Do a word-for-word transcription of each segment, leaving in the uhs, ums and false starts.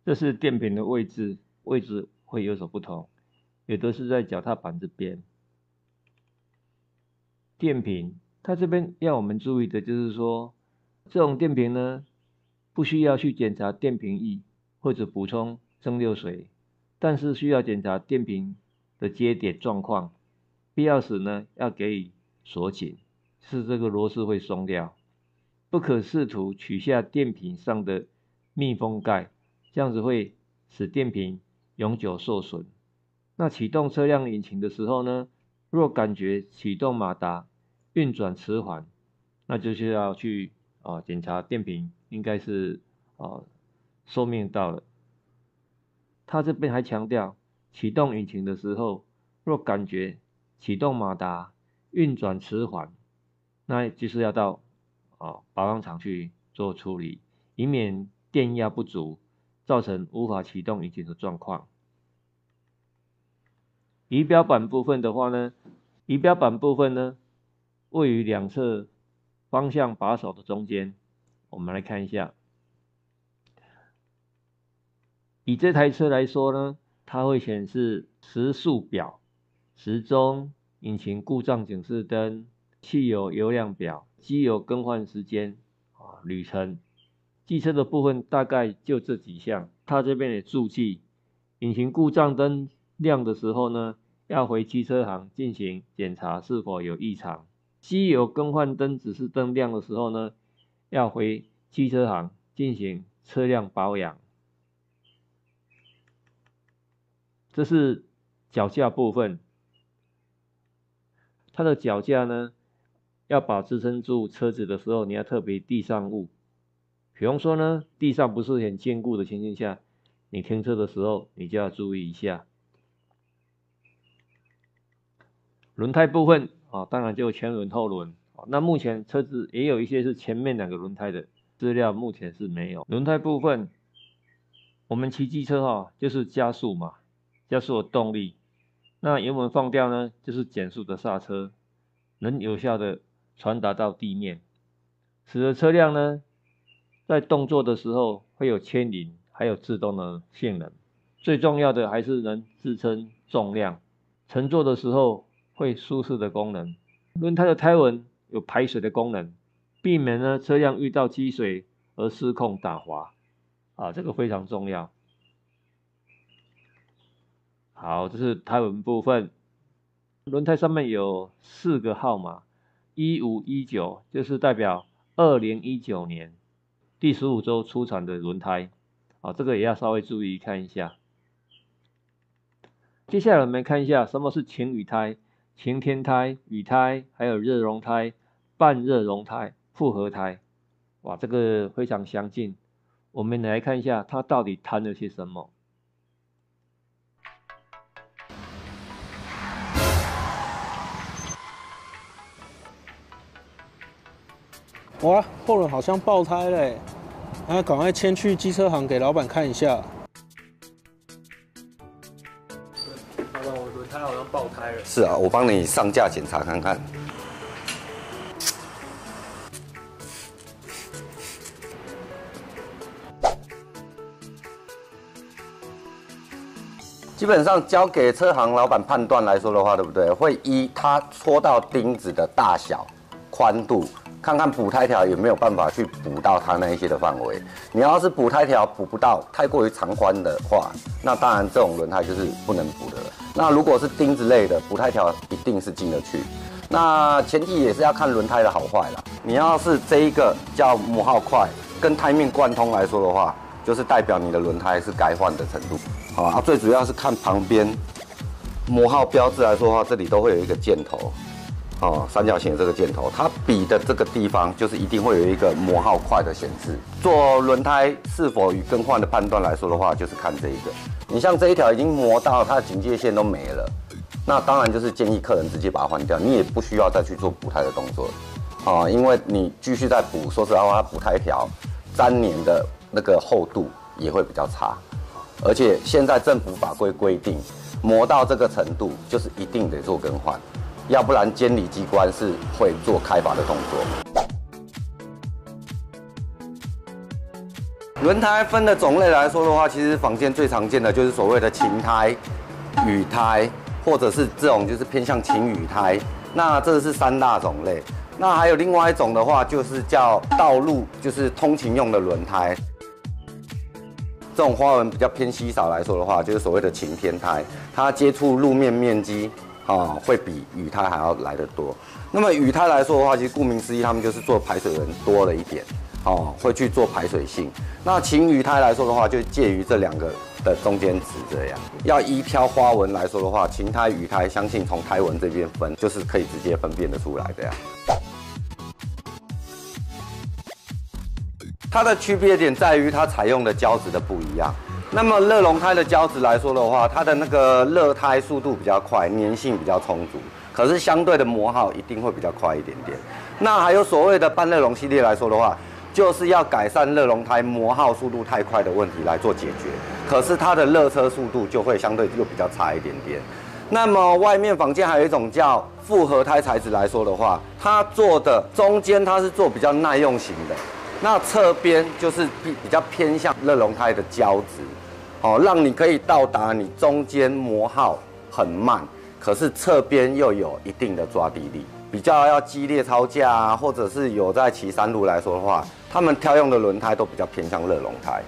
这是电瓶的位置，位置会有所不同，有的是在脚踏板这边。电瓶，它这边要我们注意的就是说，这种电瓶呢，不需要去检查电瓶液或者补充蒸馏水，但是需要检查电瓶的接点状况，必要时呢要给予锁紧，是这个螺丝会松掉。不可试图取下电瓶上的密封盖，这样子会使电瓶永久受损。那启动车辆引擎的时候呢，若感觉启动马达运转迟缓，那就是要去啊检查电瓶应该是啊寿命到了。他这边还强调，启动引擎的时候，若感觉启动马达运转迟缓，那就是要到啊保养厂去做处理，以免电压不足，造成无法启动引擎的状况。仪表板部分的话呢，仪表板部分呢，位于两侧方向把手的中间。我们来看一下，以这台车来说呢，它会显示时速表、时钟、引擎故障警示灯、汽油油量表、机油更换时间、啊旅程。机车的部分大概就这几项。它这边也注记，引擎故障灯亮的时候呢，要回机车行进行检查是否有异常。机油更换灯指示灯亮的时候呢，要回机车行进行车辆保养。这是脚架部分，它的脚架呢，要把支撑住车子的时候，你要特别地上物。比方说呢，地上不是很坚固的情形下，你停车的时候，你就要注意一下。轮胎部分啊，当然就前轮后轮。那目前车子也有一些是前面两个轮胎的资料，目前是没有。轮胎部分，我们骑机车哈，就是加速嘛，加速的动力。那油门放掉呢，就是减速的刹车，能有效的传达到地面，使得车辆呢，在动作的时候会有牵引，还有制动的性能。最重要的还是能支撑重量，乘坐的时候会舒适的功能。轮胎的胎纹有排水的功能，避免呢车辆遇到积水而失控打滑，啊，这个非常重要。好，这是胎纹部分。轮胎上面有四个号码，一五一九就是代表二零一九年第十五周出厂的轮胎，啊，这个也要稍微注意看一下。接下来我们看一下什么是晴雨胎、晴天胎、雨胎，还有热熔胎、半热熔胎、复合胎。哇，这个非常详尽。我们来看一下它到底谈了些什么。 哇，后轮好像爆胎嘞，那赶快牵去机车行给老板看一下。老板，我轮胎好像爆胎了。 是啊，我帮你上架检查看看。基本上交给车行老板判断来说的话，对不对？会依他戳到钉子的大小、宽度，看看补胎条有没有办法去补到它那一些的范围。你要是补胎条补不到，太过于长宽的话，那当然这种轮胎就是不能补的了。那如果是钉子类的，补胎条一定是进得去。那前提也是要看轮胎的好坏啦。你要是这一个叫磨耗快，跟胎面贯通来说的话，就是代表你的轮胎是该换的程度。好啊，最主要是看旁边磨耗标志来说的话，这里都会有一个箭头，哦，三角形的这个箭头，它比的这个地方就是一定会有一个磨耗快的显示。做轮胎是否与更换的判断来说的话，就是看这一个。你像这一条已经磨到它的警戒线都没了，那当然就是建议客人直接把它换掉，你也不需要再去做补胎的动作，啊，因为你继续再补，说实话，它补胎条粘黏的那个厚度也会比较差。而且现在政府法规规定，磨到这个程度就是一定得做更换，要不然监理机关是会做开罚的动作。 轮胎分的种类来说的话，其实坊间最常见的就是所谓的晴胎、雨胎，或者是这种就是偏向晴雨胎。那这是三大种类。那还有另外一种的话，就是叫道路，就是通勤用的轮胎。这种花纹比较偏稀少来说的话，就是所谓的晴天胎，它接触路面面积啊会比雨胎还要来得多。那么雨胎来说的话，其实顾名思义，他们就是做排水纹多了一点，哦，会去做排水性。那晴雨胎来说的话，就介于这两个的中间值这样。要依挑花纹来说的话，晴胎、雨胎，相信从胎纹这边分，就是可以直接分辨得出来这样。它的区别点在于它采用的胶质的不一样。那么热熔胎的胶质来说的话，它的那个热胎速度比较快，粘性比较充足，可是相对的磨耗一定会比较快一点点。那还有所谓的半热熔系列来说的话，就是要改善热熔胎磨耗速度太快的问题来做解决，可是它的热车速度就会相对又比较差一点点。那么外面坊间还有一种叫复合胎材质来说的话，它做的中间它是做比较耐用型的。那侧边就是比比较偏向热熔胎的胶质，哦，让你可以到达你中间磨耗很慢，可是侧边又有一定的抓地力。比较要激烈操驾啊，或者是有在骑山路来说的话，他们挑用的轮胎都比较偏向热熔胎。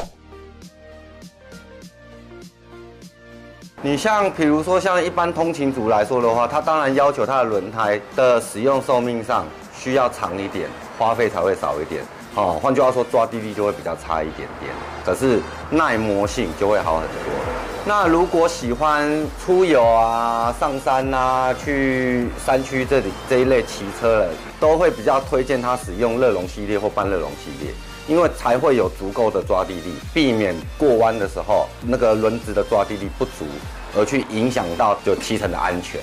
你像比如说像一般通勤族来说的话，他当然要求他的轮胎的使用寿命上需要长一点，花费才会少一点。哦，换句话说，抓地力就会比较差一点点，可是耐磨性就会好很多。那如果喜欢出游啊、上山啊、去山区这里这一类骑车的，都会比较推荐他使用热熔系列或半热熔系列，因为才会有足够的抓地力，避免过弯的时候那个轮子的抓地力不足，而去影响到就骑乘的安全。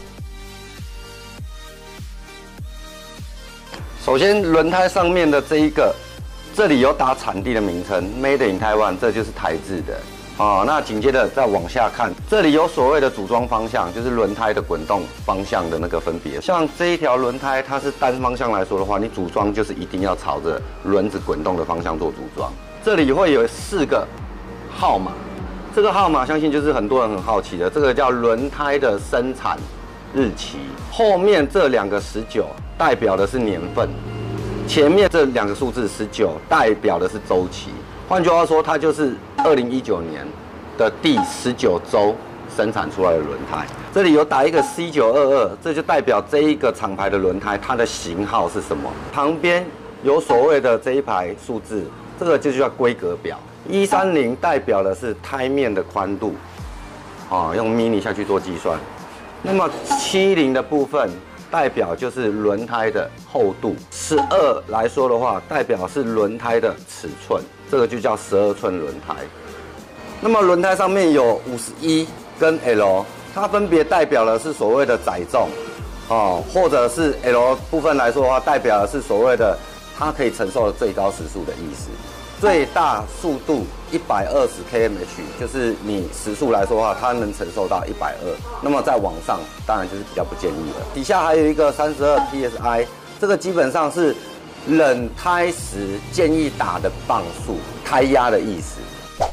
首先，轮胎上面的这一个，这里有打产地的名称 ，Made in Taiwan， 这就是台制的。哦，那紧接着再往下看，这里有所谓的组装方向，就是轮胎的滚动方向的那个分别。像这一条轮胎，它是单方向来说的话，你组装就是一定要朝着轮子滚动的方向做组装。这里会有四个号码，这个号码相信就是很多人很好奇的，这个叫轮胎的生产日期。后面这两个十九代表的是年份，前面这两个数字十九代表的是周期。换句话说，它就是二零一九年的第十九周生产出来的轮胎。这里有打一个 C 九二二，这就代表这一个厂牌的轮胎它的型号是什么。旁边有所谓的这一排数字，这个就叫规格表。一三零代表的是胎面的宽度，啊，用 mini 下去做计算。那么七零的部分代表就是轮胎的厚度，十二来说的话，代表是轮胎的尺寸，这个就叫十二寸轮胎。那么轮胎上面有五十一跟 L， 它分别代表的是所谓的载重，哦，或者是 L 部分来说的话，代表的是所谓的它可以承受的最高时速的意思。最大速度一百二十 K M H， 就是你时速来说的话，它能承受到一百二。那么再往上，当然就是比较不建议了。底下还有一个三十二 P S I， 这个基本上是冷胎时建议打的磅数，胎压的意思。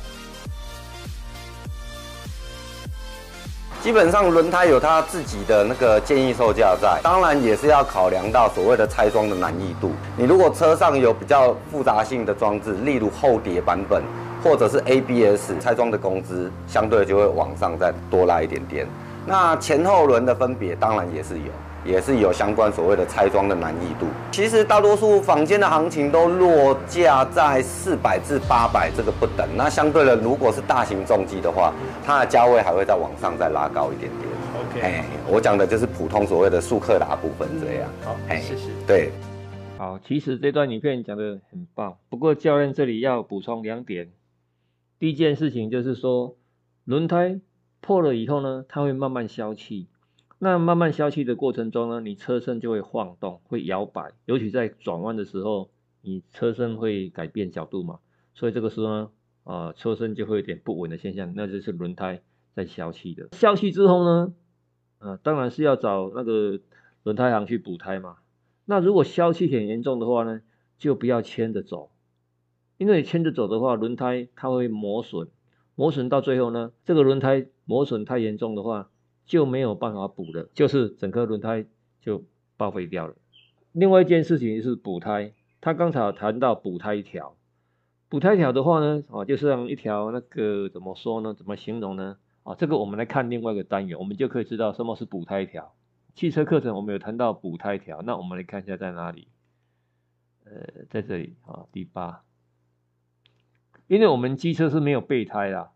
基本上轮胎有它自己的那个建议售价在，当然也是要考量到所谓的拆装的难易度。你如果车上有比较复杂性的装置，例如厚碟版本或者是 A B S， 拆装的工资相对就会往上再多拉一点点。那前后轮的分别当然也是有，也是有相关所谓的拆装的难易度。其实大多数坊间的行情都落价在四百至八百这个不等。那相对的，如果是大型重机的话，它的价位还会再往上再拉高一点点。 OK， 哎，我讲的就是普通所谓的速克达部分这样。 好，谢谢。 对， 好，其实这段影片讲得很棒，不过教练这里要补充两点。第一件事情就是说，轮胎破了以后呢，它会慢慢消气。那慢慢消气的过程中呢，你车身就会晃动，会摇摆，尤其在转弯的时候，你车身会改变角度嘛，所以这个时候呢，呃，车身就会有点不稳的现象，那就是轮胎在消气的。消气之后呢，呃，当然是要找那个轮胎行去补胎嘛。那如果消气很严重的话呢，就不要牵着走， 因为牵着走的话，轮胎它会磨损，磨损到最后呢，这个轮胎磨损太严重的话，就没有办法补了，就是整颗轮胎就报废掉了。另外一件事情是补胎，他刚才有谈到补胎条，补胎条的话呢，啊，就像一条那个怎么说呢？怎么形容呢？啊，这个我们来看另外一个单元，我们就可以知道什么是补胎条。汽车课程我们有谈到补胎条，那我们来看一下在哪里？呃，在这里啊，第八。因为我们机车是没有备胎啦，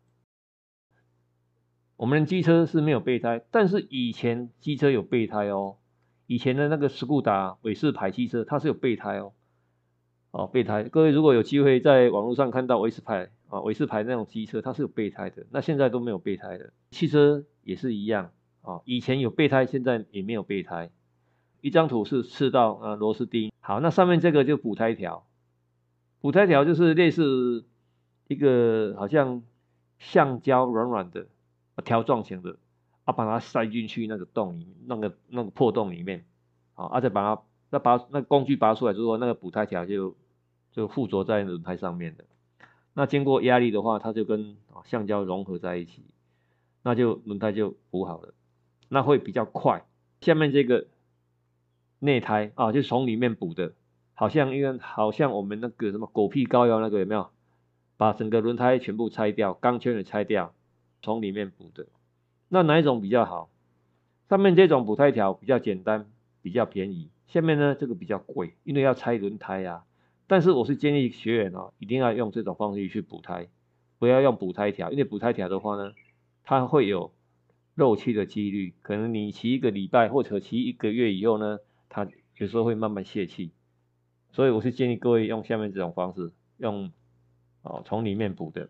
我们的机车是没有备胎，但是以前机车有备胎哦。以前的那个斯柯达韦氏牌汽车，它是有备胎哦。哦，备胎，各位如果有机会在网络上看到韦氏牌啊，韦氏牌那种机车，它是有备胎的。那现在都没有备胎的，汽车也是一样啊。以前有备胎，现在也没有备胎。一张图是刺到啊螺丝钉。好，那上面这个就补胎条，补胎条就是类似一个好像橡胶软软的条状型的，啊，把它塞进去那个洞里面，那个那个破洞里面，啊，啊再把它那把那工具拔出来之后，那个补胎条就就附着在轮胎上面的。那经过压力的话，它就跟橡胶融合在一起，那就轮胎就补好了，那会比较快。下面这个内胎啊，就是从里面补的，好像因为好像我们那个什么狗屁膏药那个有没有？把整个轮胎全部拆掉，钢圈也拆掉，从里面补的。那哪一种比较好？上面这种补胎条比较简单，比较便宜。下面呢这个比较贵，因为要拆轮胎啊。但是我是建议学员哦，一定要用这种方式去补胎，不要用补胎条，因为补胎条的话呢，它会有漏气的几率，可能你骑一个礼拜或者骑一个月以后呢，它有时候会慢慢泄气。所以我是建议各位用下面这种方式，用哦从里面补的。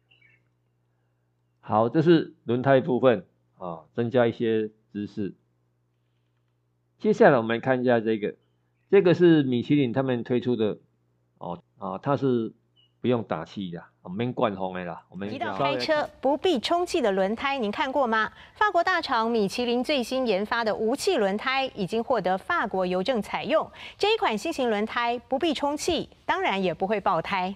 好，这是轮胎部分啊，增加一些知识。接下来我们来看一下这个，这个是米其林他们推出的哦啊，它是不用打气的，我们灌风的啦。我们提到开车不必充气的轮胎，您看过吗？法国大厂米其林最新研发的无气轮胎已经获得法国邮政采用。这一款新型轮胎不必充气，当然也不会爆胎。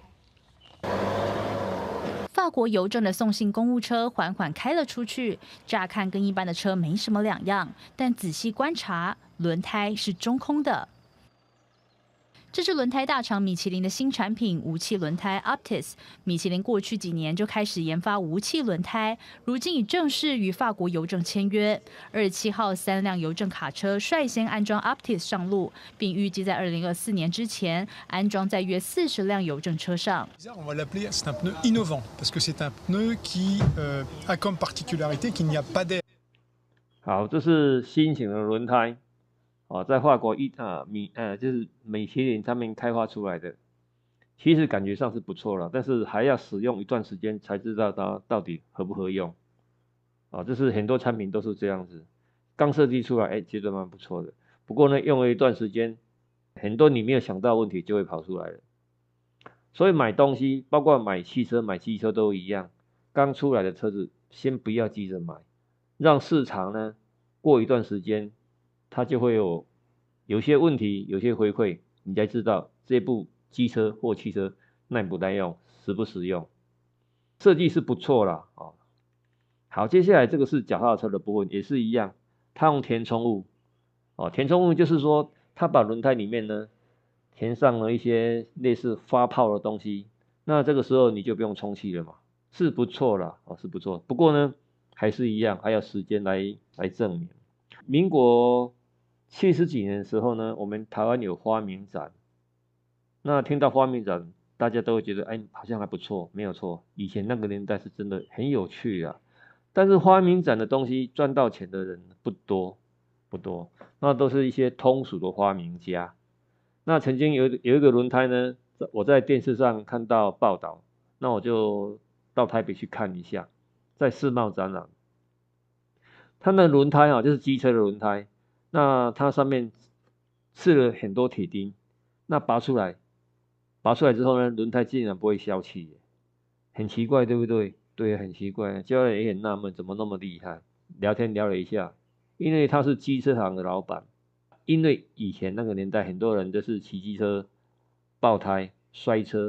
法国邮政的送信公务车缓缓开了出去，乍看跟一般的车没什么两样，但仔细观察，轮胎是中空的。这是轮胎大厂米其林的新产品无气轮胎 Optis。米其林过去几年就开始研发无气轮胎，如今已正式与法国邮政签约。二十七号，三辆邮政卡车率先安装 Optis 上路，并预计在二零二四年之前安装在约四十辆邮政车上。 On va l'appeler, c'est un pneu innovant parce que c'est un pneu qui euh, a comme particularité qu'il n'y a pas d'air. 好，这是新型的轮胎。哦，在法国一啊米呃就是米其林他们开发出来的，其实感觉上是不错了，但是还要使用一段时间才知道它到底合不合用。啊，这是很多产品都是这样子，刚设计出来，哎，觉得蛮不错的。不过呢，用了一段时间，很多你没有想到的问题就会跑出来了。所以买东西，包括买汽车、买机车都一样，刚出来的车子先不要急着买，让市场呢过一段时间。它就会有有些问题，有些回馈，你才知道这部机车或汽车耐不耐用，实不实用。设计是不错啦，哦。好，接下来这个是脚踏车的部分，也是一样，它用填充物，哦，填充物就是说，它把轮胎里面呢填上了一些类似发泡的东西，那这个时候你就不用充气了嘛，是不错啦，哦，是不错。不过呢，还是一样，还要时间来来证明。民国七十几年的时候呢，我们台湾有发明展。那听到发明展，大家都会觉得，哎，好像还不错，没有错。以前那个年代是真的很有趣啊。但是发明展的东西赚到钱的人不多，不多。那都是一些通俗的发明家。那曾经有有一个轮胎呢，我在电视上看到报道，那我就到台北去看一下，在世贸展览。它的轮胎啊，就是机车的轮胎。那它上面刺了很多铁钉，那拔出来，拔出来之后呢，轮胎竟然不会消气，很奇怪，对不对？对，很奇怪。教练也很纳闷，怎么那么厉害？聊天聊了一下，因为他是机车行的老板，因为以前那个年代很多人都是骑机车爆胎、摔车、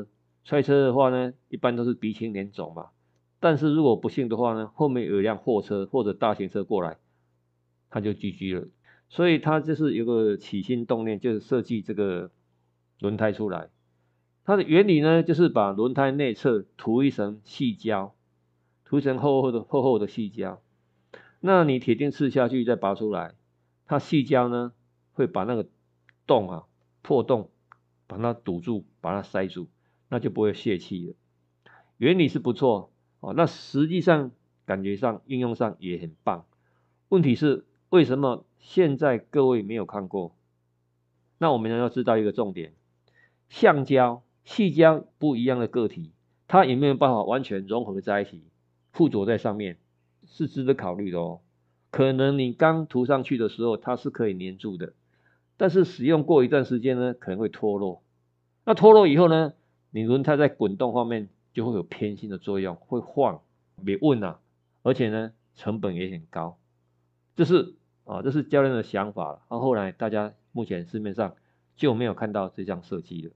摔车的话呢，一般都是鼻青脸肿嘛。但是如果不幸的话呢，后面有一辆货车或者大型车过来，他就 G G 了。所以他就是有个起心动念，就是设计这个轮胎出来。它的原理呢，就是把轮胎内侧涂一层细胶，涂一层厚厚的厚厚的细胶。那你铁钉刺下去再拔出来，它细胶呢会把那个洞啊破洞把它堵住，把它塞住，那就不会泄气了。原理是不错哦，那实际上感觉上应用上也很棒。问题是为什么现在各位没有看过？那我们要知道一个重点，橡胶、细胶不一样的个体，它有没有办法完全融合在一起，附着在上面，是值得考虑的哦。可能你刚涂上去的时候，它是可以粘住的，但是使用过一段时间呢，可能会脱落。那脱落以后呢，你轮胎在滚动方面就会有偏心的作用，会晃，别问啊，而且呢，成本也很高。这是啊，这是教练的想法了。然后后来大家目前市面上就没有看到这项设计了。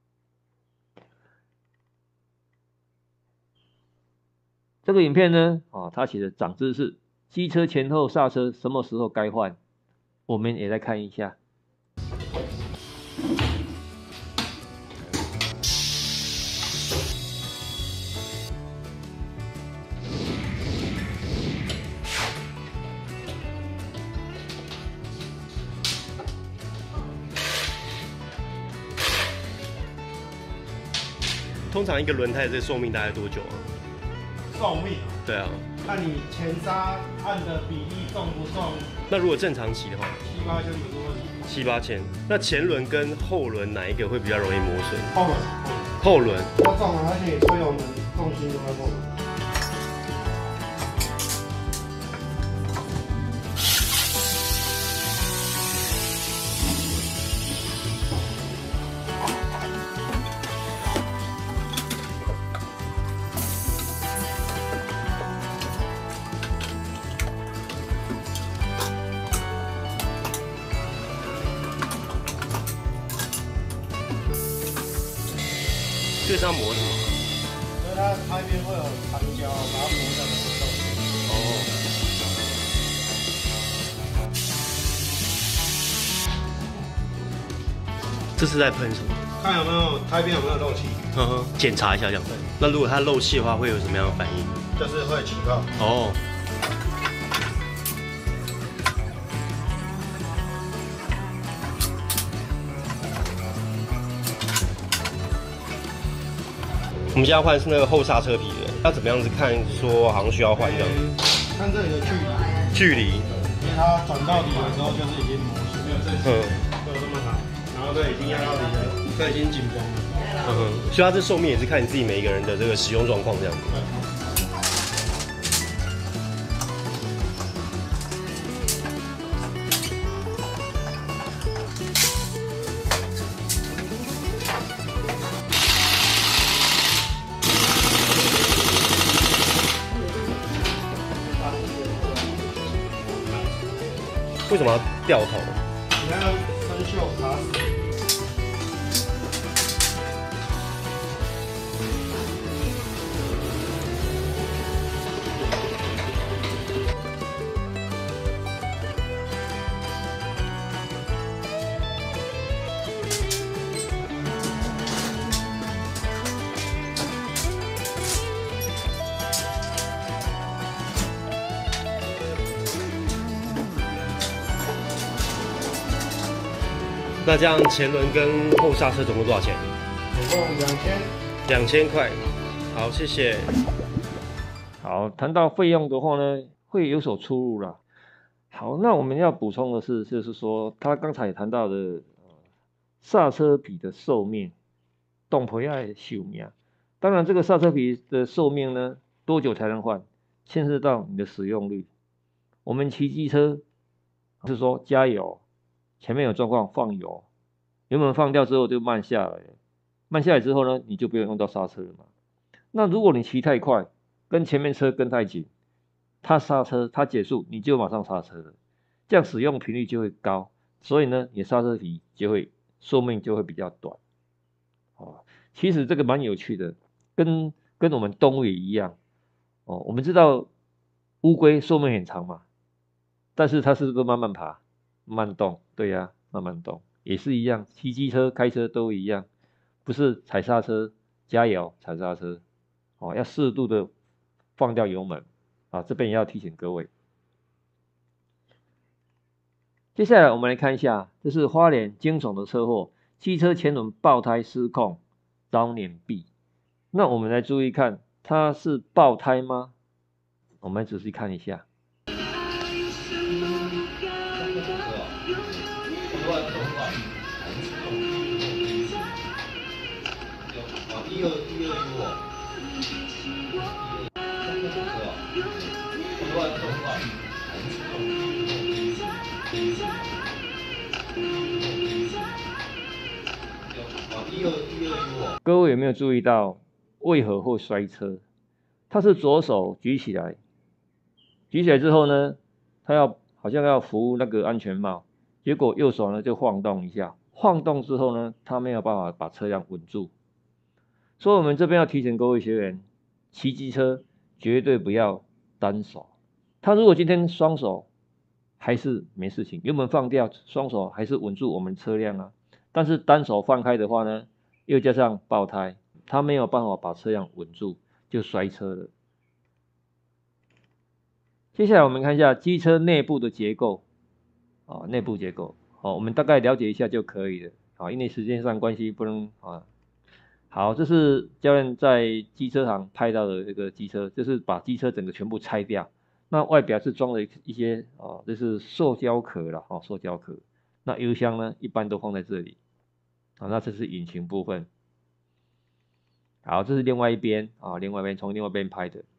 这个影片呢，啊，它写的长知识，机车前后刹车什么时候该换，我们也来看一下。 通常一个轮胎的这个寿命大概多久啊？ 寿命， 对啊， 看你前刹按的比例重不重？ 那如果正常骑的话， 七八千不是问题。 七八千。那前轮跟后轮哪一个会比较容易磨损？ 后轮， 后轮。 比较重啊，而且推油门重心都在后轮。 这是要磨什么？ 所以它胎边会有长胶，把它磨成很重。 哦。这是在喷什么？ 看有没有胎边有没有漏气。 呵呵，检查一下这样。那如果它漏气的话，会有什么样的反应？ 就是会起泡。 哦。我们现在换的是那个后刹车皮的，要怎么样子看说好像需要换这样？ 看这里的距离， 距离， 因为它转到底的时候就是已经磨损，没有正式， 嗯， 就这么长，然后这已经压到底了，这已经紧绷了。 嗯哼，所以它这寿命也是看你自己每一个人的这个使用状况这样子。为什么要掉头？ 你看生锈卡死。 那这样前轮跟后刹车总共多少钱？ 总共两千。 两千块。好，谢谢。 好，谈到费用的话呢，会有所出入啦。好，那我们要补充的是，就是说他刚才谈到的呃刹车皮的寿命，动皮爱寿命。当然，这个刹车皮的寿命呢，多久才能换，牵涉到你的使用率。我们骑机车是说加油。前面有状况放油，油门放掉之后就慢下来，慢下来之后呢，你就不用用到刹车了嘛。那如果你骑太快，跟前面车跟太紧，它刹车它减速，你就马上刹车了，这样使用频率就会高，所以呢，你刹车皮就会寿命就会比较短。哦， 其实这个蛮有趣的，跟跟我们动物也一样哦。我们知道乌龟寿命很长嘛，但是它是不是慢慢爬、慢动？对呀、啊，慢慢动也是一样，骑机车、开车都一样，不是踩刹车、加油、踩刹车哦，要适度的放掉油门啊。这边也要提醒各位。接下来我们来看一下，这是花莲惊悚的车祸，汽车前轮爆胎失控，遭碾毙。那我们来注意看，它是爆胎吗？我们仔细看一下。各位有没有注意到为何会摔车？他是左手举起来，举起来之后呢，他要好像要扶那个安全帽，结果右手呢就晃动一下，晃动之后呢，他没有办法把车辆稳住。所以我们这边要提醒各位学员，骑机车绝对不要单手。他如果今天双手还是没事情，油门放掉，双手还是稳住我们车辆啊。但是单手放开的话呢，又加上爆胎，他没有办法把车辆稳住，就摔车了。接下来我们看一下机车内部的结构啊，内部结构哦，我们大概了解一下就可以了啊，因为时间上关系不能啊。好，这是教练在机车行拍到的这个机车，就是把机车整个全部拆掉，那外表是装了一些啊，这是塑胶壳了啊，塑胶壳。那油箱呢，一般都放在这里啊，那这是引擎部分。好，这是另外一边啊，另外一边从另外一边拍的。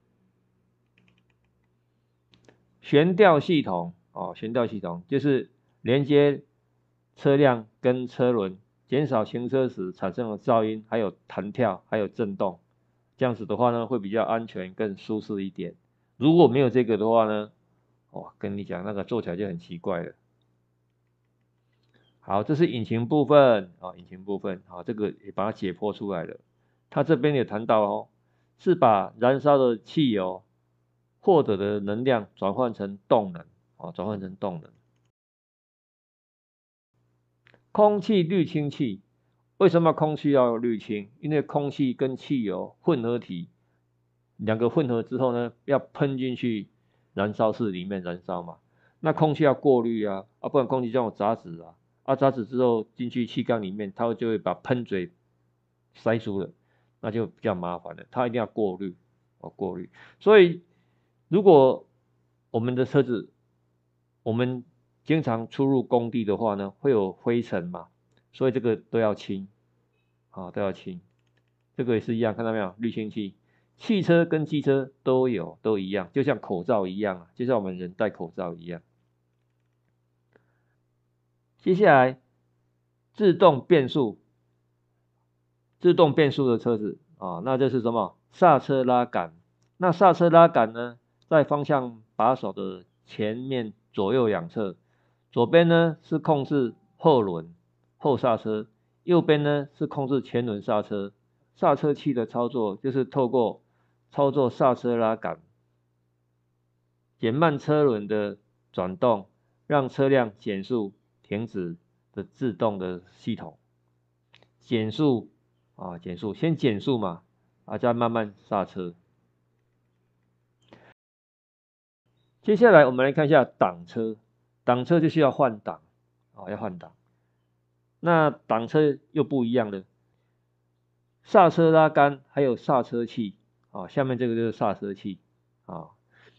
悬吊系统哦，悬吊系统就是连接车辆跟车轮，减少行车时产生的噪音，还有弹跳，还有震动。这样子的话呢，会比较安全，更舒适一点。如果没有这个的话呢，哇，跟你讲那个做起来就很奇怪了。好，这是引擎部分啊，引擎部分好，这个也把它解剖出来了。它这边有谈到哦，是把燃烧的汽油获得的能量转换成动能啊，转换成动能。空气滤清器，为什么空气要滤清？因为空气跟汽油混合体，两个混合之后呢，要喷进去燃烧室里面燃烧嘛。那空气要过滤啊，啊，不然空气这种杂质啊，啊，杂质之后进去气缸里面，它就会把喷嘴塞住了，那就比较麻烦了。它一定要过滤，哦，过滤。所以如果我们的车子，我们经常出入工地的话呢，会有灰尘嘛，所以这个都要清，啊，都要清。这个也是一样，看到没有？滤清器，汽车跟机车都有，都一样，就像口罩一样啊，就像我们人戴口罩一样。接下来，自动变速，自动变速的车子啊，那这是什么？刹车拉杆。那刹车拉杆呢，在方向把手的前面左右两侧，左边呢是控制后轮后刹车，右边呢是控制前轮刹车。刹车器的操作就是透过操作刹车拉杆，减慢车轮的转动，让车辆减速停止的自动的系统。减速啊，减速，先减速嘛，啊，再慢慢刹车。接下来我们来看一下挡车，挡车就需要换挡啊，要换挡。那挡车又不一样了，刹车拉杆还有刹车器啊，下面这个就是刹车器啊，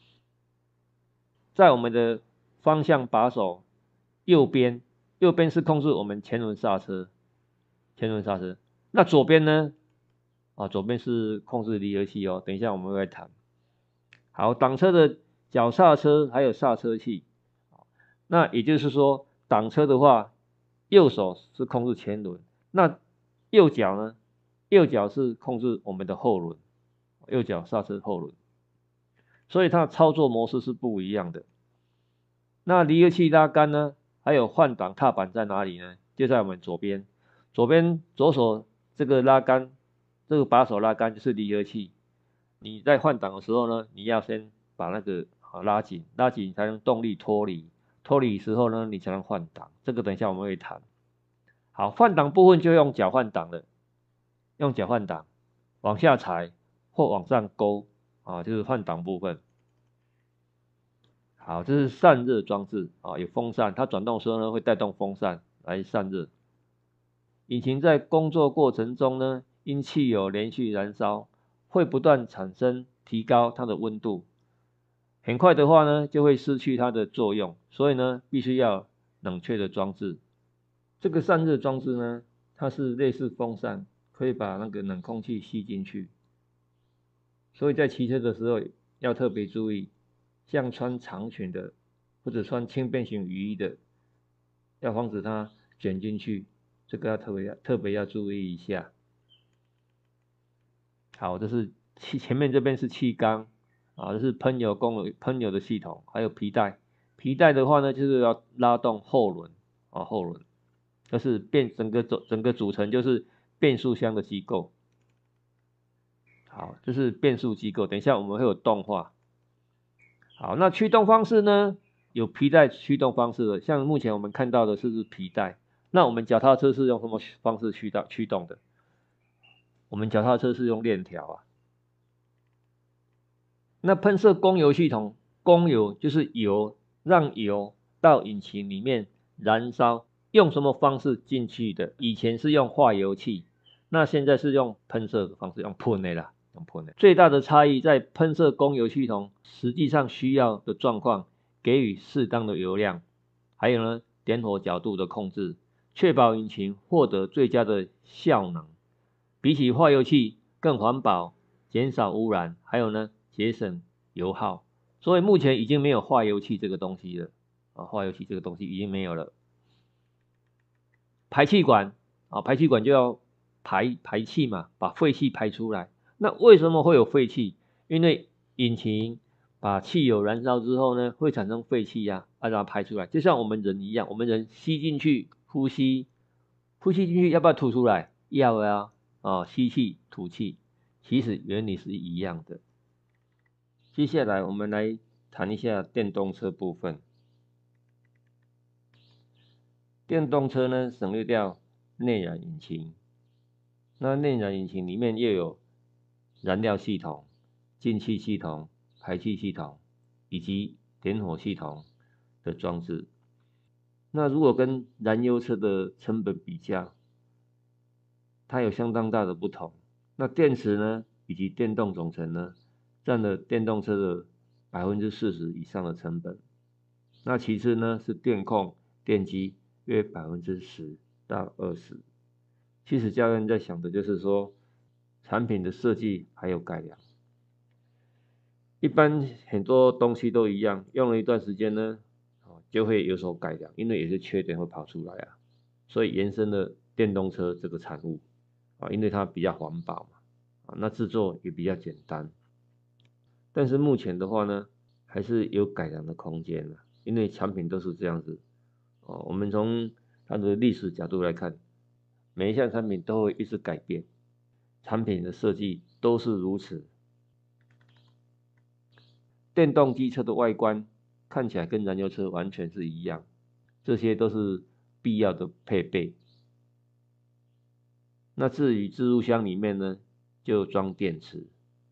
在我们的方向把手右边，右边是控制我们前轮刹车，前轮刹车。那左边呢？啊，左边是控制离合器哦，等一下我们会谈。好，挡车的脚刹车还有刹车器，那也就是说，挡车的话，右手是控制前轮，那右脚呢？右脚是控制我们的后轮，右脚刹车后轮，所以它的操作模式是不一样的。那离合器拉杆呢？还有换挡踏板在哪里呢？就在我们左边，左边左手这个拉杆，这个把手拉杆就是离合器。你在换挡的时候呢，你要先把那个啊拉紧，拉紧才能动力脱离，脱离时候呢，你才能换挡。这个等一下我们会谈。好，换挡部分就用脚换挡了，用脚换挡，往下踩或往上勾啊，就是换挡部分。好，这是散热装置啊，有风扇，它转动的时候呢会带动风扇来散热。引擎在工作过程中呢，因汽油连续燃烧，会不断产生提高它的温度，很快的话呢就会失去它的作用，所以呢必须要冷却的装置。这个散热装置呢，它是类似风扇，可以把那个冷空气吸进去，所以在骑车的时候要特别注意，像穿长裙的或者穿轻便型雨衣的，要防止它卷进去，这个要特别特别要注意一下。好，这是气前面这边是气缸啊，这是喷油供喷油的系统，还有皮带。皮带的话呢，就是要拉动后轮啊，后轮，这是变整个整个组成就是变速箱的机构。好，这是变速机构，等一下我们会有动画。好，那驱动方式呢？有皮带驱动方式的，像目前我们看到的是皮带。那我们脚踏车是用什么方式驱动驱动的？我们脚踏车是用链条啊。那喷射供油系统，供油就是油，让油到引擎里面燃烧，用什么方式进去的？以前是用化油器，那现在是用喷射的方式，用喷的啦。最大的差异在喷射供油系统实际上需要的状况，给予适当的油量，还有呢点火角度的控制，确保引擎获得最佳的效能。比起化油器更环保，减少污染，还有呢节省油耗。所以目前已经没有化油器这个东西了啊，化油器这个东西已经没有了。排气管啊，排气管就要排排气嘛，把废气排出来。那为什么会有废气？因为引擎把汽油燃烧之后呢，会产生废气呀、啊，让它排出来。就像我们人一样，我们人吸进去，呼吸，呼吸进去要不要吐出来？要啊，哦，吸气吐气，其实原理是一样的。接下来我们来谈一下电动车部分。电动车呢，省略掉内燃引擎，那内燃引擎里面又有燃料系统、进气系统、排气系统以及点火系统的装置。那如果跟燃油车的成本比较，它有相当大的不同。那电池呢，以及电动总成呢，占了电动车的 百分之四十 以上的成本。那其次呢是电控、电机约 百分之十到二十。其实教练在想的就是说，产品的设计还有改良。一般很多东西都一样，用了一段时间呢，就会有所改良，因为有些缺点会跑出来啊，所以延伸了电动车这个产物啊，因为它比较环保嘛，啊，那制作也比较简单。但是目前的话呢，还是有改良的空间的，因为产品都是这样子哦。我们从它的历史角度来看，每一项产品都会一直改变。产品的设计都是如此。电动机车的外观看起来跟燃油车完全是一样，这些都是必要的配备。那至于置入箱里面呢，就装电池。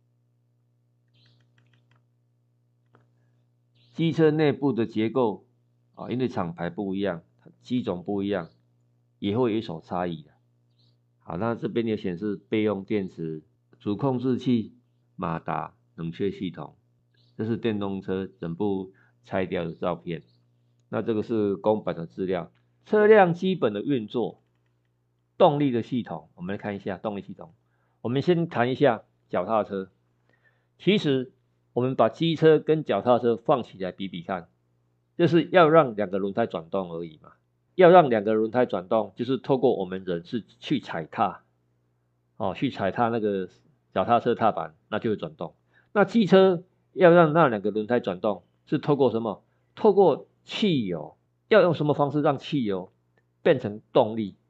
机车内部的结构啊，因为厂牌不一样，机种不一样，也会有所差异的。好，那这边也显示备用电池、主控制器、马达、冷却系统，这是电动车整部拆掉的照片。那这个是公版的资料，车辆基本的运作、动力的系统，我们来看一下动力系统。我们先谈一下脚踏车。其实我们把机车跟脚踏车放起来比比看，就是要让两个轮胎转动而已嘛。要让两个轮胎转动，就是透过我们人是去踩踏，哦，去踩踏那个脚踏车踏板，那就会转动。那汽车要让那两个轮胎转动，是透过什么？透过汽油。要用什么方式让汽油变成动力？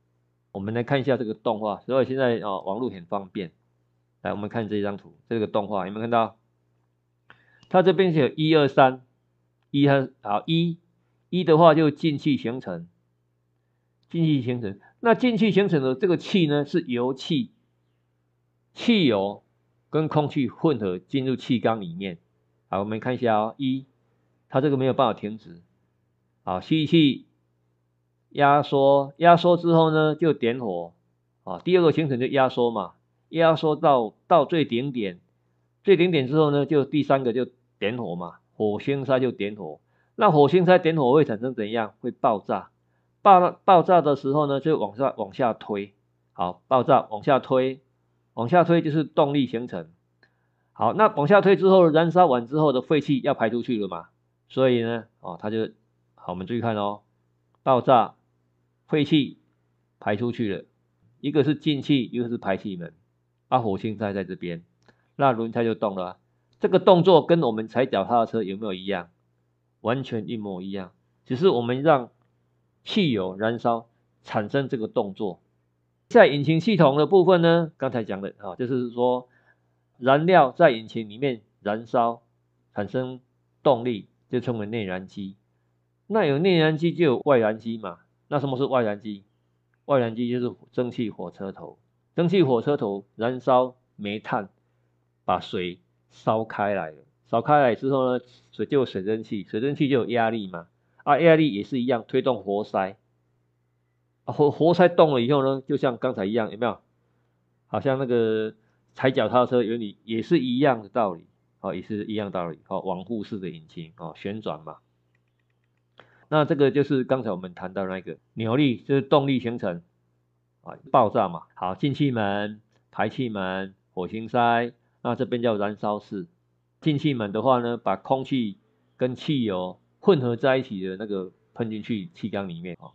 我们来看一下这个动画，所以现在哦网络很方便。来，我们看这张图，这个动画有没有看到？它这边写一二三，一和好一一的话就进气形成，进气形成。那进气形成的这个气呢，是油气、汽油跟空气混合进入气缸里面。好，我们看一下哦，一，它这个没有办法停止。好，吸气，压缩，压缩之后呢，就点火。啊，第二个形成就压缩嘛，压缩到到最顶点，最顶点之后呢，就第三个就点火嘛，火星塞就点火。那火星塞点火会产生怎样？会爆炸。爆爆炸的时候呢，就往下往下推。好，爆炸往下推，往下推就是动力形成。好，那往下推之后，燃烧完之后的废气要排出去了嘛，所以呢，哦，它就好，我们注意看哦，爆炸，废气排出去了，一个是进气，一个是排气门，啊，火星塞在这边，那轮胎就动了。这个动作跟我们踩脚踏车有没有一样？完全一模一样，只是我们让汽油燃烧产生这个动作。在引擎系统的部分呢，刚才讲的啊，就是说燃料在引擎里面燃烧产生动力，就称为内燃机。那有内燃机就有外燃机嘛。那什么是外燃机？外燃机就是蒸汽火车头，蒸汽火车头燃烧煤炭，把水烧开来了。烧开来之后呢，水就有水蒸气，水蒸气就有压力嘛。啊，压力也是一样推动活塞。啊、活活塞动了以后呢，就像刚才一样，有没有？好像那个踩脚踏车原理也是一样的道理，哦，也是一样道理，哦，往复式的引擎，哦，旋转嘛。那这个就是刚才我们谈到那个扭力，就是动力形成，啊，爆炸嘛。好，进气门、排气门、火星塞，那这边叫燃烧室。进气门的话呢，把空气跟汽油混合在一起的那个喷进去气缸里面，哦。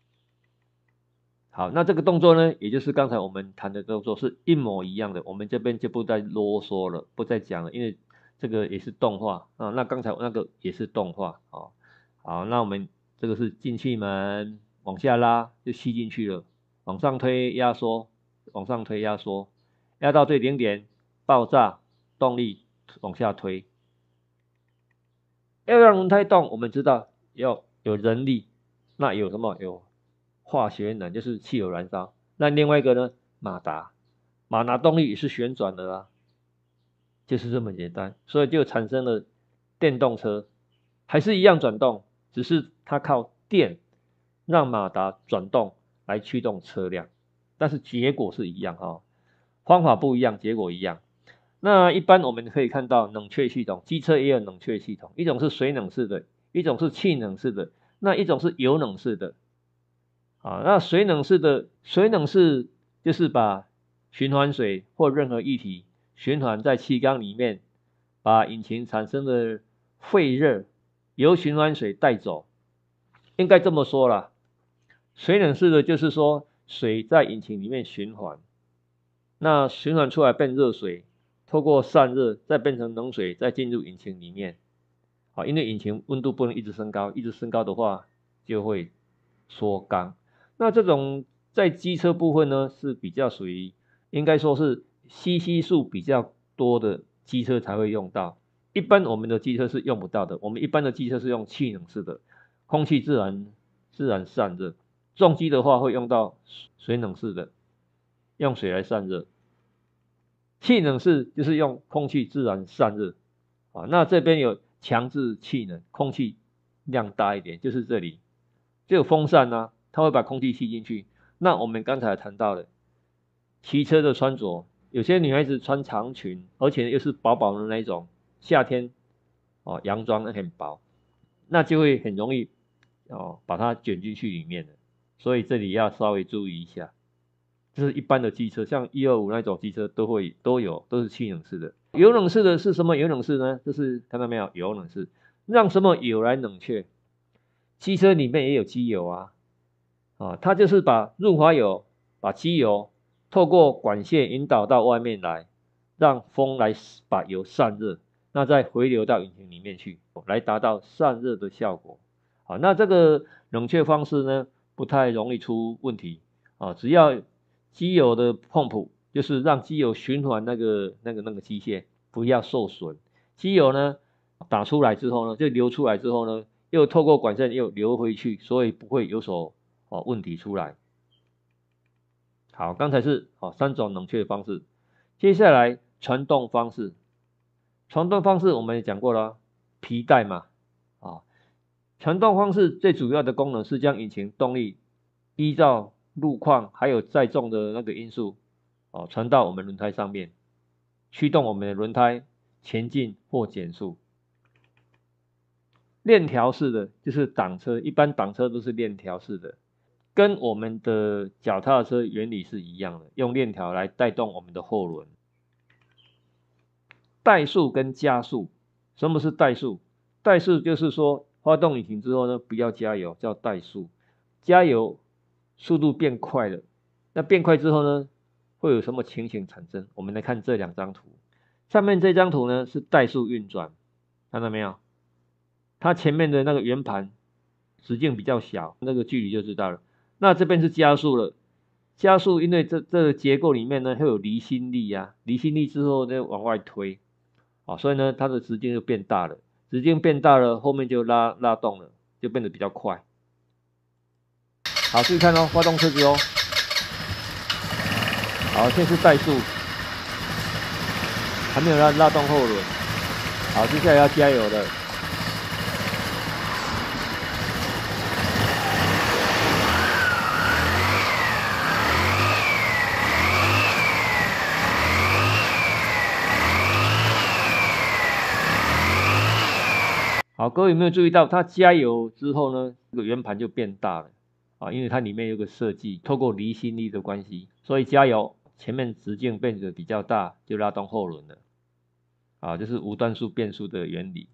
好，那这个动作呢，也就是刚才我们谈的动作是一模一样的，我们这边就不再啰嗦了，不再讲了，因为这个也是动画啊。那刚才那个也是动画哦。好，那我们这个是进气门往下拉就吸进去了，往上推压缩，往上推压缩，压到最顶点爆炸，动力往下推。要让轮胎动，我们知道要有人力，那有什么？有化学能，就是汽油燃烧。那另外一个呢，马达，马达动力也是旋转的啦，就是这么简单，所以就产生了电动车，还是一样转动，只是它靠电让马达转动来驱动车辆，但是结果是一样哦，方法不一样，结果一样。那一般我们可以看到冷却系统，机车也有冷却系统，一种是水冷式的，一种是气冷式的，那一种是油冷式的。啊，那水冷式的，水冷式就是把循环水或任何液体循环在气缸里面，把引擎产生的废热由循环水带走。应该这么说啦，水冷式的就是说水在引擎里面循环，那循环出来变热水，透过散热再变成冷水，再进入引擎里面。啊，因为引擎温度不能一直升高，一直升高的话就会缩缸。那这种在机车部分呢，是比较属于应该说是 C C 数比较多的机车才会用到，一般我们的机车是用不到的。我们一般的机车是用气冷式的，空气自然自然散热。重机的话会用到水冷式的，用水来散热。气冷式就是用空气自然散热。啊，那这边有强制气冷，空气量大一点，就是这里就有风扇啊。它会把空气吸进去。那我们刚才谈到的骑车的穿着，有些女孩子穿长裙，而且又是薄薄的那一种，夏天哦洋装很薄，那就会很容易哦把它卷进去里面的。所以这里要稍微注意一下。这是一般的机车，像一二五那种机车都会都有，都是气冷式的。油冷式的是什么油冷式呢？就是看到没有，油冷式让什么油来冷却？机车里面也有机油啊。啊，它就是把润滑油、把机油透过管线引导到外面来，让风来把油散热，那再回流到引擎里面去，来达到散热的效果。好，那这个冷却方式呢，不太容易出问题。 啊，只要机油的碰浦，就是让机油循环那个那个那个机械不要受损。机油呢打出来之后呢，就流出来之后呢，又透过管线又流回去，所以不会有所哦问题出来。好，刚才是哦三种冷却方式，接下来传动方式。传动方式我们也讲过了，皮带嘛，啊，传动方式最主要的功能是将引擎动力依照路况还有载重的那个因素，哦，传到我们轮胎上面，驱动我们的轮胎前进或减速。链条式的就是挡车，一般挡车都是链条式的，跟我们的脚踏车原理是一样的，用链条来带动我们的后轮。怠速跟加速，什么是怠速？怠速就是说发动引擎之后呢，不要加油，叫怠速。加油速度变快了，那变快之后呢，会有什么情形产生？我们来看这两张图。上面这张图呢是怠速运转，看到没有？它前面的那个圆盘直径比较小，那个距离就知道了。那这边是加速了，加速因为这这个结构里面呢会有离心力啊，离心力之后呢往外推。哦，所以呢，它的直径就变大了，直径变大了，后面就拉拉动了，就变得比较快。好，注意看哦，发动车子哦。好，现在是怠速，还没有拉拉动后轮。好，接下来要加油了。好，各位有没有注意到，它加油之后呢，这个圆盘就变大了啊，因为它里面有个设计，透过离心力的关系，所以加油前面直径变得比较大，就拉动后轮了啊，这是无段数变速的原理。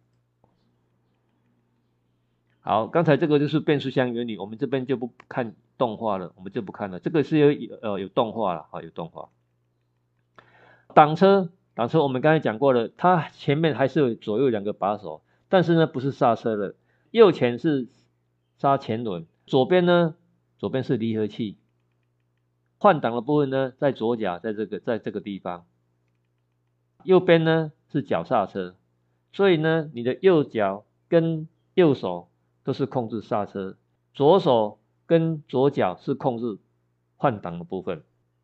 好，刚才这个就是变速箱原理，我们这边就不看动画了，我们就不看了，这个是有呃有动画了啊，有动画。挡车，挡车我们刚才讲过了，它前面还是有左右两个把手。但是呢，不是刹车了，右前是刹前轮，左边呢，左边是离合器。换挡的部分呢，在左脚，在这个在这个地方。右边呢是脚刹车，所以呢，你的右脚跟右手都是控制刹车，左手跟左脚是控制换挡的部分。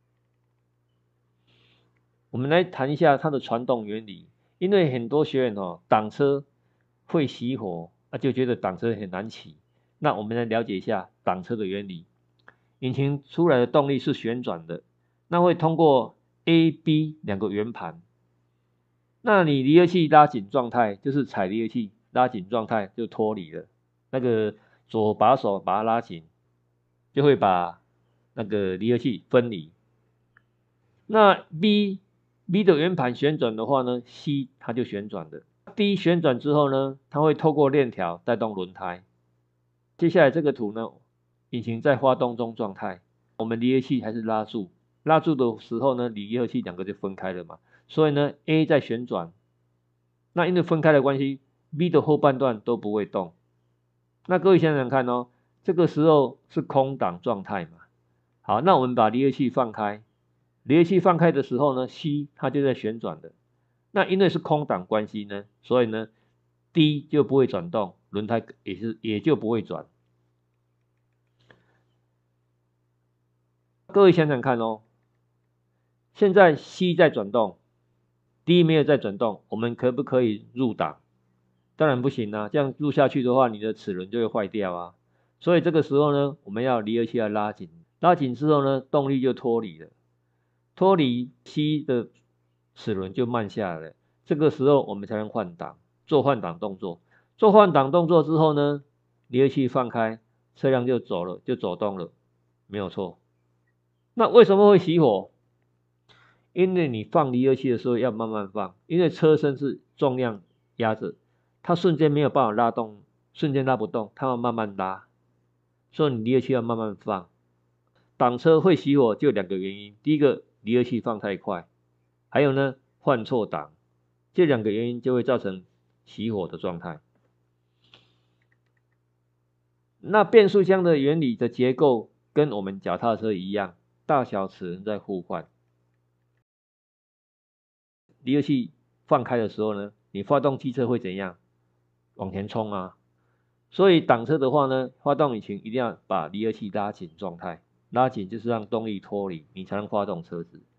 我们来谈一下它的传动原理，因为很多学员哦，挡车会熄火，啊，就觉得挡车很难骑。那我们来了解一下挡车的原理。引擎出来的动力是旋转的，那会通过 A、B 两个圆盘。那你离合器拉紧状态，就是踩离合器拉紧状态就脱离了，那个左把手把它拉紧，就会把那个离合器分离。那 B B 的圆盘旋转的话呢 ，C 它就旋转的。D 旋转之后呢，它会透过链条带动轮胎。接下来这个图呢，引擎在发动中状态，我们离合器还是拉住，拉住的时候呢，离合器两个就分开了嘛，所以呢 A 在旋转，那因为分开的关系 ，B 的后半段都不会动。那各位想想看哦，这个时候是空档状态嘛。好，那我们把离合器放开，离合器放开的时候呢 ，C 它就在旋转的。那因为是空档关系呢，所以呢 D 就不会转动，轮胎也是也就不会转。各位想想看哦，现在 C 在转动 ，D 没有在转动，我们可不可以入档？当然不行啊，这样入下去的话，你的齿轮就会坏掉啊。所以这个时候呢，我们要离合器要拉紧，拉紧之后呢，动力就脱离了，脱离 C 的齿轮就慢下来了，这个时候我们才能换挡，做换挡动作。做换挡动作之后呢，离合器放开，车辆就走了，就走动了，没有错。那为什么会熄火？因为你放离合器的时候要慢慢放，因为车身是重量压着，它瞬间没有办法拉动，瞬间拉不动，它要慢慢拉，所以你离合器要慢慢放。挡车会熄火就有两个原因，第一个离合器放太快。还有呢，换错档，这两个原因就会造成熄火的状态。那变速箱的原理的结构跟我们脚踏车一样，大小齿轮在互换。离合器放开的时候呢，你发动机车会怎样？往前冲啊！所以挡车的话呢，发动引擎一定要把离合器拉紧状态，拉紧就是让动力脱离，你才能发动车子。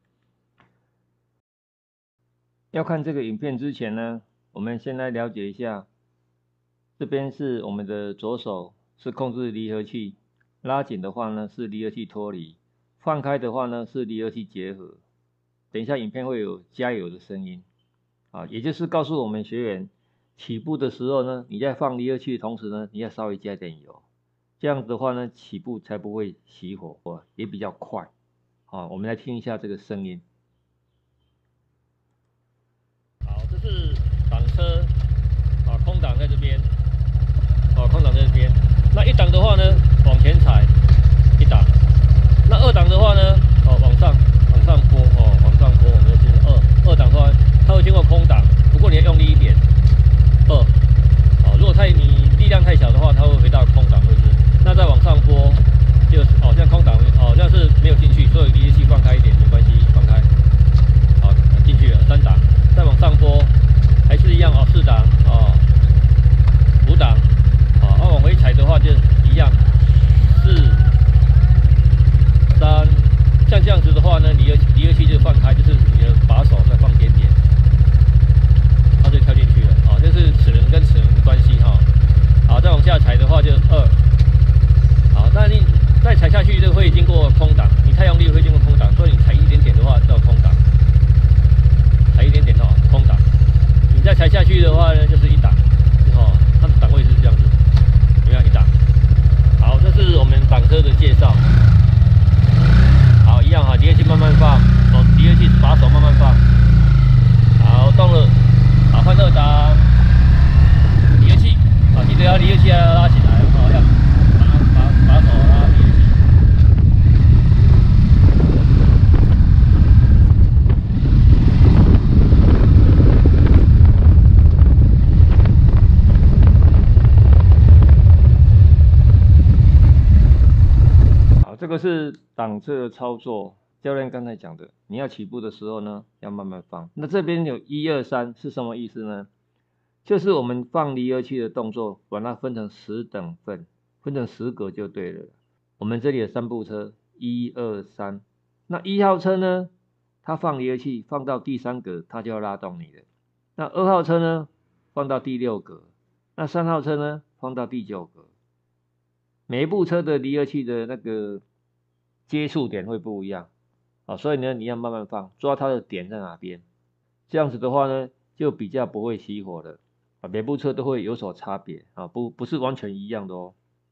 要看这个影片之前呢，我们先来了解一下，这边是我们的左手是控制离合器，拉紧的话呢是离合器脱离，放开的话呢是离合器结合。等一下影片会有加油的声音啊，也就是告诉我们学员，起步的时候呢，你在放离合器的同时呢，你要稍微加点油，这样子的话呢，起步才不会熄火，也比较快。好，我们来听一下这个声音。 好，这是挡车啊，空挡在这边，啊，空挡在这边。那一档的话呢，往前踩一档；那二档的话呢，哦，往上往上拨，哦，往上拨，我们就是二。二档的话，它会经过空挡，不过你要用力一点。二，好，如果太你力量太小的话，它会回到空档位置。那再往上拨，就是哦，像空档哦，像是没有进去，所以离合器放开一点没关系，放开。好，进去了，三档。再往上拨，还是一样哦，四档哦，五档，好，那往回踩的话就一样，四、三，像这样子的话呢，离合离合器就放开，就是你的把手再放点点，它就跳进去了，啊，这是齿轮跟齿轮的关系哈，好，再往下踩的话就二，好，那你再踩下去就会经过空档，你太用力会经过空档，所以你踩一点点的话叫空档。踩一点点哦，空档。你再踩下去的话呢，就是一档，哦，它的档位是这样子，有没有一档？好，这是我们挡车的介绍。好，一样哈，离合器慢慢放，手离合器把手慢慢放。好，动了，好，换二档，离合器，好，记得要离合器要拉起来，哦，要把把把手拉离合器。 这个是挡车的操作，教练刚才讲的，你要起步的时候呢，要慢慢放。那这边有一二三是什么意思呢？就是我们放离合器的动作，把它分成十等份，分成十格就对了。我们这里有三部车，一二三。那一号车呢，它放离合器放到第三格，它就要拉动你了。那二号车呢，放到第六格。那三号车呢，放到第九格。每一部车的离合器的那个接触点会不一样啊，所以呢，你要慢慢放，抓它的点在哪边，这样子的话呢，就比较不会熄火了啊。每部车都会有所差别啊，不不是完全一样的哦。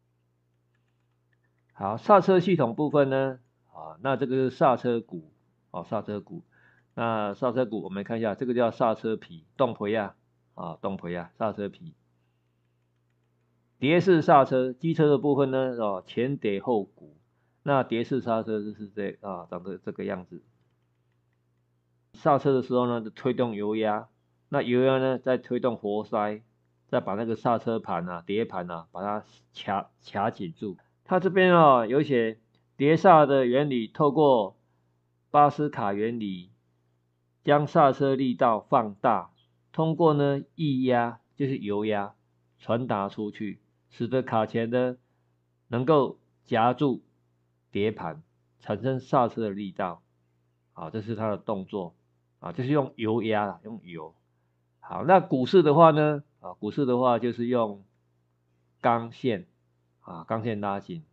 好，刹车系统部分呢，啊，那这个是刹车鼓啊，刹车鼓。那刹车鼓我们看一下，这个叫刹车皮，动皮啊，啊，动皮啊，刹车皮。碟式刹车，机车的部分呢，哦，前碟后鼓。那碟式刹车就是这啊，长得这个样子。刹车的时候呢，就推动油压，那油压呢，再推动活塞，再把那个刹车盘啊、碟盘啊，把它卡卡紧住。它这边哦有写碟刹的原理，透过巴斯卡原理，将刹车力道放大，通过呢液压就是油压传达出去。使得卡钳呢能够夹住碟盘，产生刹车的力道。好，这是它的动作啊，就是用油压，用油。好，那鼓式的话呢，啊，鼓式的话就是用钢线啊，钢线拉紧。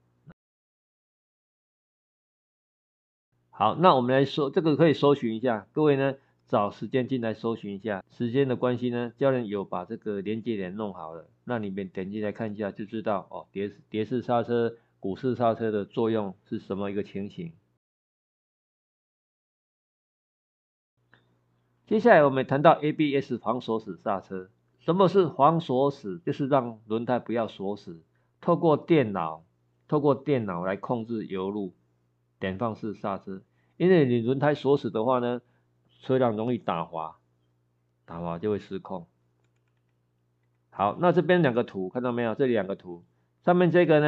好，那我们来搜这个可以搜寻一下，各位呢找时间进来搜寻一下。时间的关系呢，教练有把这个连接点弄好了，那你们点进来看一下就知道哦，碟碟式刹车、鼓式刹车的作用是什么一个情形。接下来我们谈到 A B S 防锁死刹车。什么是防锁死？就是让轮胎不要锁死，透过电脑，透过电脑来控制油路，点放式刹车。因为你轮胎锁死的话呢，车辆容易打滑，打滑就会失控。好，那这边两个图看到没有？这里两个图，上面这个呢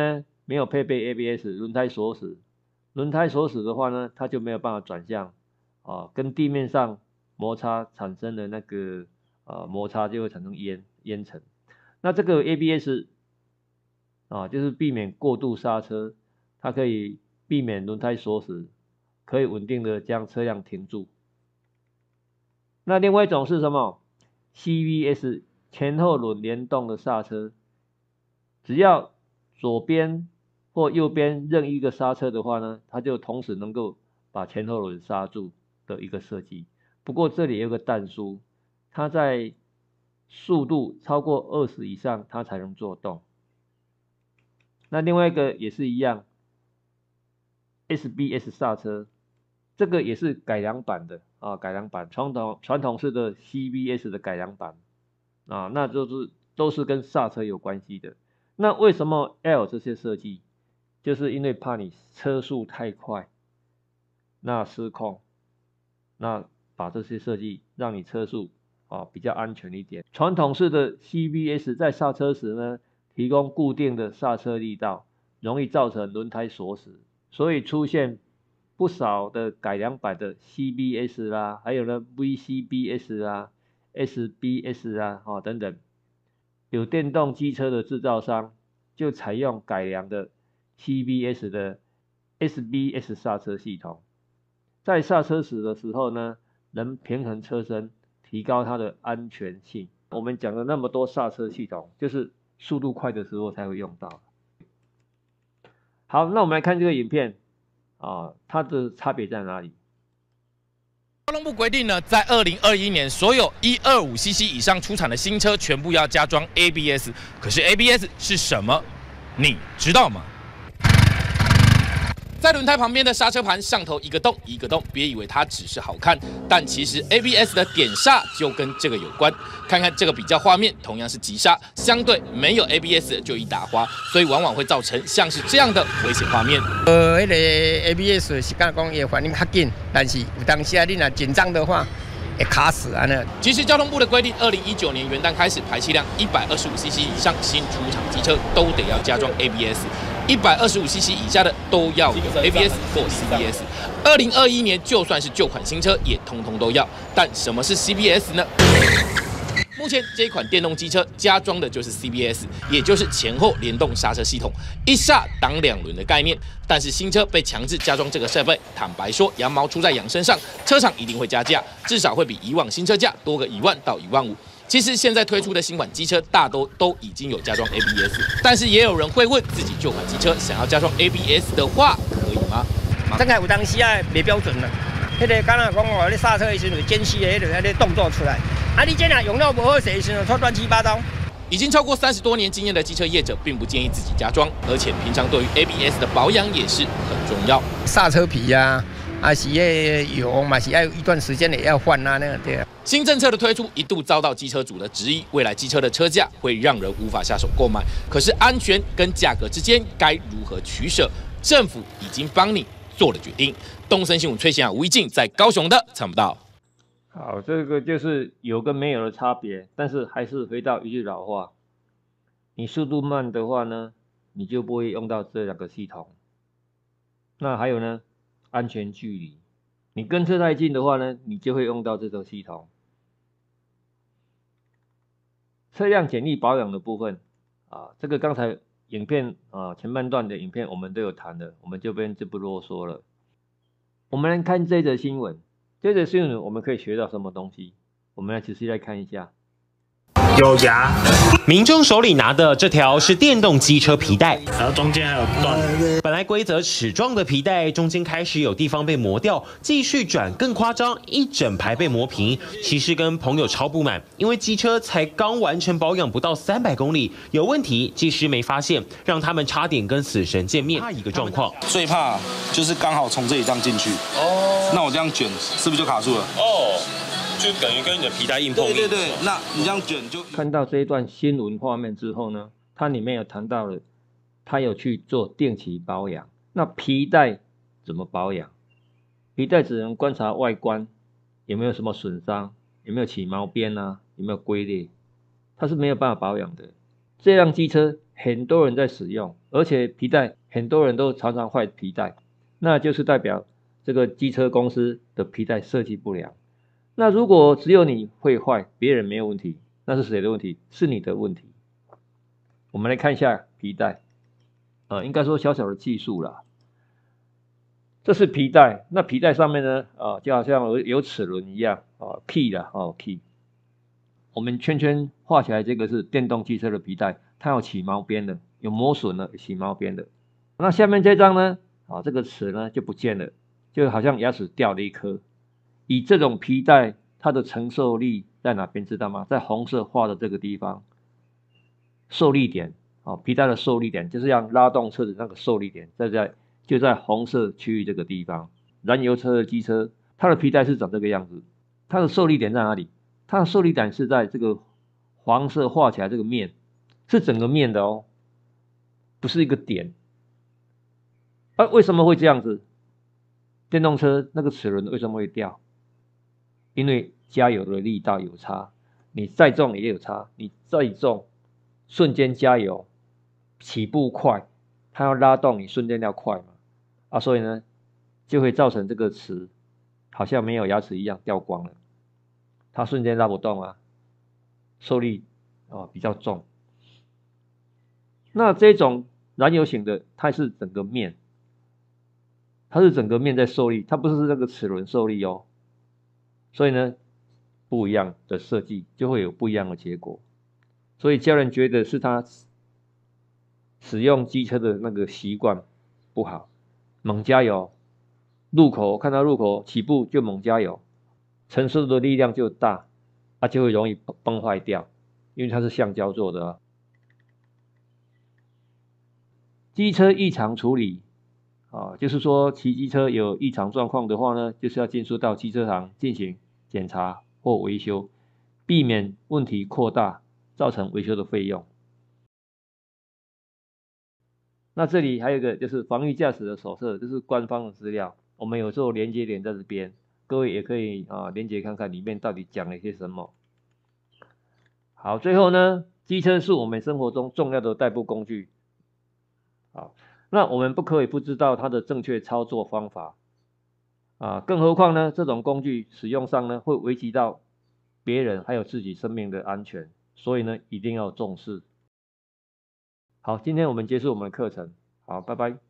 没有配备 A B S 轮胎锁死，轮胎锁死的话呢，它就没有办法转向啊，跟地面上摩擦产生的那个啊摩擦就会产生烟烟尘。那这个 A B S 啊，就是避免过度刹车，它可以避免轮胎锁死，可以稳定的将车辆停住。那另外一种是什么 ？C V S 前后轮联动的刹车，只要左边或右边任意一个刹车的话呢，它就同时能够把前后轮刹住的一个设计。不过这里有个但书，它在速度超过二十以上，它才能做动。那另外一个也是一样 ，S B S 刹车，这个也是改良版的啊，改良版传统传统式的 C B S 的改良版啊，那就是都是跟刹车有关系的。那为什么 L 这些设计？就是因为怕你车速太快，那失控，那把这些设计让你车速啊比较安全一点。传统式的 C B S 在刹车时呢，提供固定的刹车力道，容易造成轮胎锁死，所以出现不少的改良版的 C B S 啦，还有呢 V C B S 啦、S B S 啦，哦等等，有电动机车的制造商就采用改良的 C B S 的 S B S 刹车系统，在刹车时的时候呢，能平衡车身，提高它的安全性。我们讲了那么多刹车系统，就是速度快的时候才会用到。好，那我们来看这个影片啊，它的差别在哪里？ 交通部规定呢，在二零二一年，所有一二五 C C 以上出厂的新车全部要加装 A B S。可是 A B S 是什么？你知道吗？在轮胎旁边的刹车盘上头一个洞一个洞，别以为它只是好看，但其实 A B S 的点刹就跟这个有关。看看这个比较画面，同样是急刹，相对没有 A B S 就一打滑，所以往往会造成像是这样的危险画面。 呃，那个 A B S 是敢讲也反应较紧，但是有当时啊，你若紧张的话，会卡死啊那。 其实交通部的规定，二零一九年元旦开始，排气量一百二十五 C C 以上新出厂机车都得要加装 A B S。一百二十五 C C 以下的都要有 A B S 或 C B S。二零二一年就算是旧款新车也通通都要。但什么是 C B S 呢？目前这一款电动机车加装的就是 C B S， 也就是前后联动刹车系统，一刹挡两轮的概念。但是新车被强制加装这个设备，坦白说，羊毛出在羊身上，车厂一定会加价，至少会比以往新车价多个一万到一万五。其实现在推出的新款机车大都都已经有加装 A B S， 但是也有人会问，自己旧款机车想要加装 A B S 的话，可以吗？ 这个有当时啊没标准了，迄个刚才讲哦，你刹车的时候间隙的迄个迄个动作出来，啊你这样用到不好势的时候，错乱七八糟。 已经超过三十多年经验的机车业者，并不建议自己加装，而且平常对于 A B S 的保养也是很重要。 刹车皮呀、啊。啊，是个油嘛，是要一段时间也要换啊，那个对啊。 新政策的推出一度遭到机车主的质疑，未来机车的车价会让人无法下手购买。可是安全跟价格之间该如何取舍？政府已经帮你做了决定。东森新闻崔贤雅、吴一静在高雄的参不到。 好，这个就是有跟没有的差别，但是还是回到一句老话，你速度慢的话呢，你就不会用到这两个系统。那还有呢？安全距离，你跟车太近的话呢，你就会用到这个系统。车辆简易保养的部分啊，这个刚才影片啊前半段的影片我们都有谈的，我们这边就不啰嗦了。我们来看这则新闻，这则新闻我们可以学到什么东西？我们来仔细来看一下。 有牙，民众手里拿的这条是电动机车皮带， 然后中间还有断。 本来规则齿状的皮带，中间开始有地方被磨掉，继续转更夸张，一整排被磨平。骑士跟朋友超不满，因为机车才刚完成保养不到三百公里，有问题技师没发现，让他们差点跟死神见面。怕一个状况， 最怕就是刚好从这里这样进去，哦，那我这样卷是不是就卡住了？ 哦。就等于跟你的皮带硬碰硬。 对对对，那你这样卷就看到这一段新闻画面之后呢，它里面有谈到了，他有去做定期保养。那皮带怎么保养？皮带只能观察外观有没有什么损伤，有没有起毛边啊，有没有龟裂，它是没有办法保养的。这辆机车很多人在使用，而且皮带很多人都常常坏皮带，那就是代表这个机车公司的皮带设计不良。那如果只有你会坏，别人没有问题，那是谁的问题？是你的问题。我们来看一下皮带，呃，应该说小小的技术啦。这是皮带，那皮带上面呢，啊、呃，就好像有有齿轮一样，啊 ，key 啦，哦 ，key。我们圈圈画起来，这个是电动汽车的皮带，它有起毛边的，有磨损的，有起毛边的。那下面这张呢，啊，这个齿呢就不见了，就好像牙齿掉了一颗。以这种皮带，它的承受力在哪边知道吗？在红色画的这个地方，受力点，啊，皮带的受力点就是要拉动车子那个受力点，在在就在红色区域这个地方。燃油车的机车，它的皮带是长这个样子，它的受力点在哪里？它的受力点是在这个黄色画起来这个面，是整个面的哦，不是一个点。啊，为什么会这样子？电动车那个齿轮为什么会掉？因为加油的力道有差，你再重也有差，你再重，瞬间加油，起步快，它要拉动你瞬间要快嘛，啊，所以呢，就会造成这个齿好像没有牙齿一样掉光了。它瞬间拉不动啊，受力哦比较重。那这种燃油型的，它是整个面，它是整个面在受力，它不是这个齿轮受力哦。所以呢，不一样的设计就会有不一样的结果。所以家人觉得是他使用机车的那个习惯不好，猛加油，路口看到路口起步就猛加油。承受的力量就大，它就会容易崩坏掉，因为它是橡胶做的啊。机车异常处理啊，就是说骑机车有异常状况的话呢，就是要进出到机车行进行检查或维修，避免问题扩大，造成维修的费用。那这里还有一个就是防御驾驶的手册，这是官方的资料，我们有做连接点在这边。各位也可以啊连结看看里面到底讲了些什么。好，最后呢，机车是我们生活中重要的代步工具。好，那我们不可以不知道它的正确操作方法啊，更何况呢，这种工具使用上呢会危及到别人还有自己生命的安全，所以呢一定要重视。好，今天我们结束我们的课程，好，拜拜。